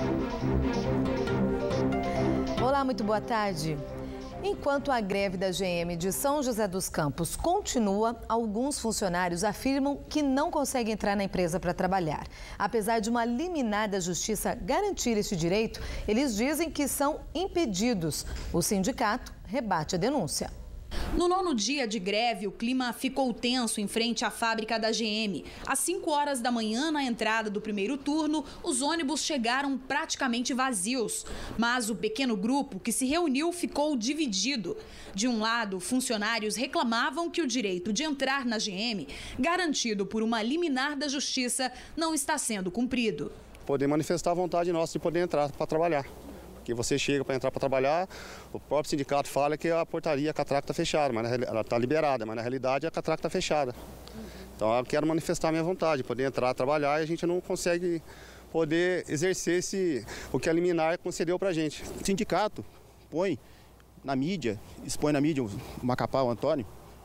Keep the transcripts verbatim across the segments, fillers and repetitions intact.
Olá, muito boa tarde. Enquanto a greve da G M de São José dos Campos continua, alguns funcionários afirmam que não conseguem entrar na empresa para trabalhar. Apesar de uma liminar da Justiça garantir este direito, eles dizem que são impedidos. O sindicato rebate a denúncia. No nono dia de greve, o clima ficou tenso em frente à fábrica da G M. Às cinco horas da manhã, na entrada do primeiro turno, os ônibus chegaram praticamente vazios. Mas o pequeno grupo que se reuniu ficou dividido. De um lado, funcionários reclamavam que o direito de entrar na G M, garantido por uma liminar da Justiça, não está sendo cumprido. Poder manifestar a vontade nossa de poder entrar para trabalhar. Que você chega para entrar para trabalhar, o próprio sindicato fala que a portaria, a catraca está fechada, mas ela está liberada, mas na realidade a catraca está fechada. Então eu quero manifestar a minha vontade, poder entrar, trabalhar, e a gente não consegue poder exercer esse, o que a liminar concedeu para a gente. O sindicato põe na mídia, expõe na mídia, o Macapá, o Antônio,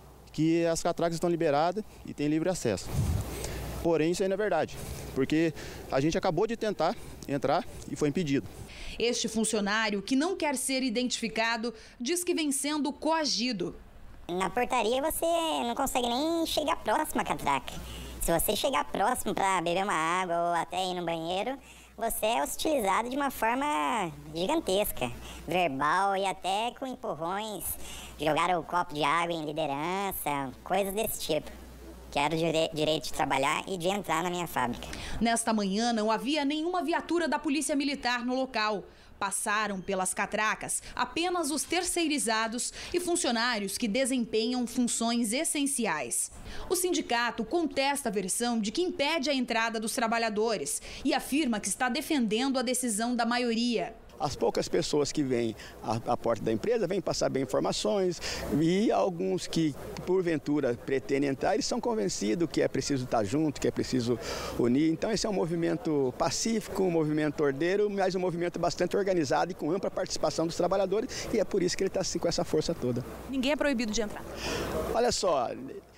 que as catracas estão liberadas e tem livre acesso. Porém, isso aí não é verdade, porque a gente acabou de tentar entrar e foi impedido. Este funcionário, que não quer ser identificado, diz que vem sendo coagido. Na portaria você não consegue nem chegar próximo à catraca. Se você chegar próximo para beber uma água ou até ir no banheiro, você é hostilizado de uma forma gigantesca, verbal e até com empurrões, jogar o copo de água em liderança, coisas desse tipo. Quero dire- direito de trabalhar e de entrar na minha fábrica. Nesta manhã não havia nenhuma viatura da Polícia Militar no local. Passaram pelas catracas apenas os terceirizados e funcionários que desempenham funções essenciais. O sindicato contesta a versão de que impede a entrada dos trabalhadores e afirma que está defendendo a decisão da maioria. As poucas pessoas que vêm à, à porta da empresa vêm passar bem informações, e alguns que, porventura, pretendem entrar, eles são convencidos que é preciso estar junto, que é preciso unir. Então esse é um movimento pacífico, um movimento ordeiro, mas um movimento bastante organizado e com ampla participação dos trabalhadores, e é por isso que ele está assim com essa força toda. Ninguém é proibido de entrar. Olha só,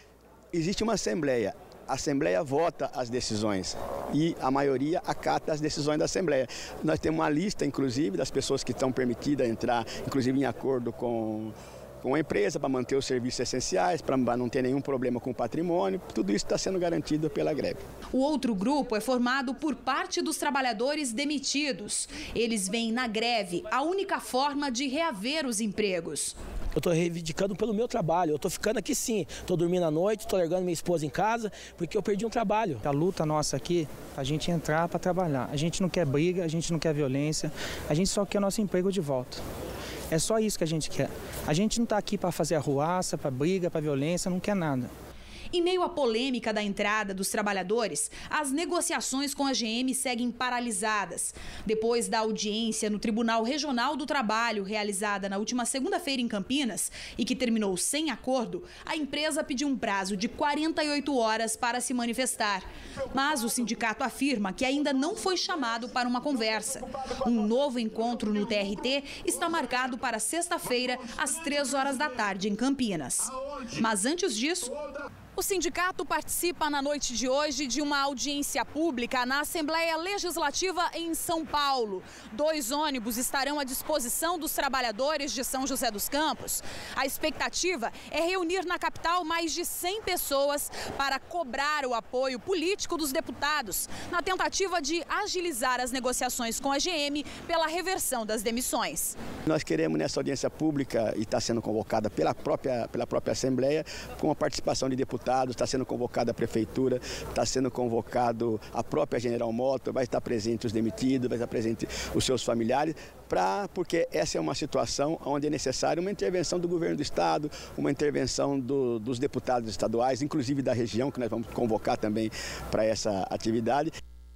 existe uma assembleia. A Assembleia vota as decisões e a maioria acata as decisões da Assembleia. Nós temos uma lista, inclusive, das pessoas que estão permitidas a entrar, inclusive em acordo com, com a empresa, para manter os serviços essenciais, para não ter nenhum problema com o patrimônio. Tudo isso está sendo garantido pela greve. O outro grupo é formado por parte dos trabalhadores demitidos. Eles veem na greve a única forma de reaver os empregos. Eu estou reivindicando pelo meu trabalho, eu estou ficando aqui sim, estou dormindo à noite, estou largando minha esposa em casa, porque eu perdi um trabalho. A luta nossa aqui, a gente entrar para trabalhar. A gente não quer briga, a gente não quer violência, a gente só quer nosso emprego de volta. É só isso que a gente quer. A gente não está aqui para fazer arruaça, para briga, para violência, não quer nada. Em meio à polêmica da entrada dos trabalhadores, as negociações com a G M seguem paralisadas. Depois da audiência no Tribunal Regional do Trabalho, realizada na última segunda-feira em Campinas, e que terminou sem acordo, a empresa pediu um prazo de quarenta e oito horas para se manifestar. Mas o sindicato afirma que ainda não foi chamado para uma conversa. Um novo encontro no T R T está marcado para sexta-feira, às três horas da tarde, em Campinas. Mas antes disso, o sindicato participa na noite de hoje de uma audiência pública na Assembleia Legislativa em São Paulo. Dois ônibus estarão à disposição dos trabalhadores de São José dos Campos. A expectativa é reunir na capital mais de cem pessoas para cobrar o apoio político dos deputados, na tentativa de agilizar as negociações com a G M pela reversão das demissões. Nós queremos, nessa audiência pública, e está sendo convocada pela própria, pela própria Assembleia, com a participação de deputados, está sendo convocada a Prefeitura, está sendo convocado a própria General Motors, vai estar presente os demitidos, vai estar presente os seus familiares, pra, porque essa é uma situação onde é necessária uma intervenção do governo do Estado, uma intervenção do, dos deputados estaduais, inclusive da região, que nós vamos convocar também para essa atividade.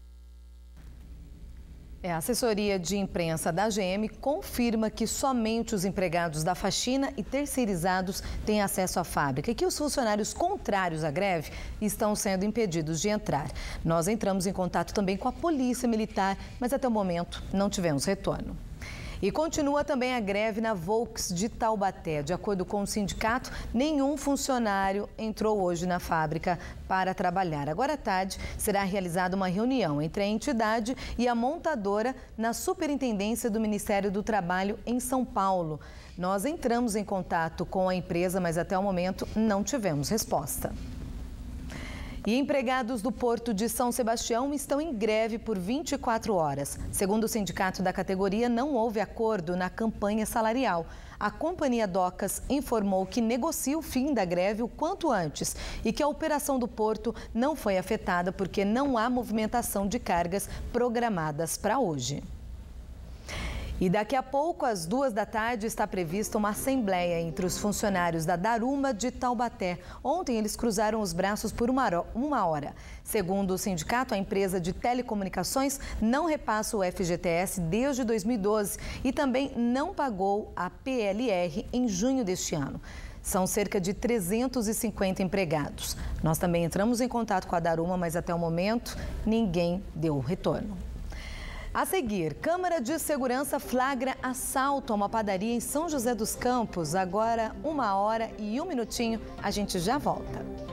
É, a assessoria de imprensa da G M confirma que somente os empregados da faxina e terceirizados têm acesso à fábrica e que os funcionários contrários à greve estão sendo impedidos de entrar. Nós entramos em contato também com a Polícia Militar, mas até o momento não tivemos retorno. E continua também a greve na Volks de Taubaté. De acordo com o sindicato, nenhum funcionário entrou hoje na fábrica para trabalhar. Agora à tarde será realizada uma reunião entre a entidade e a montadora na Superintendência do Ministério do Trabalho em São Paulo. Nós entramos em contato com a empresa, mas até o momento não tivemos resposta. E empregados do Porto de São Sebastião estão em greve por vinte e quatro horas. Segundo o sindicato da categoria, não houve acordo na campanha salarial. A companhia Docas informou que negocia o fim da greve o quanto antes e que a operação do porto não foi afetada porque não há movimentação de cargas programadas para hoje. E daqui a pouco, às duas da tarde, está prevista uma assembleia entre os funcionários da Daruma de Taubaté. Ontem, eles cruzaram os braços por uma hora. Segundo o sindicato, a empresa de telecomunicações não repassa o F G T S desde dois mil e doze e também não pagou a P L R em junho deste ano. São cerca de trezentos e cinquenta empregados. Nós também entramos em contato com a Daruma, mas até o momento ninguém deu retorno. A seguir, Câmara de Segurança flagra assalto a uma padaria em São José dos Campos. Agora, uma hora e um minutinho, a gente já volta.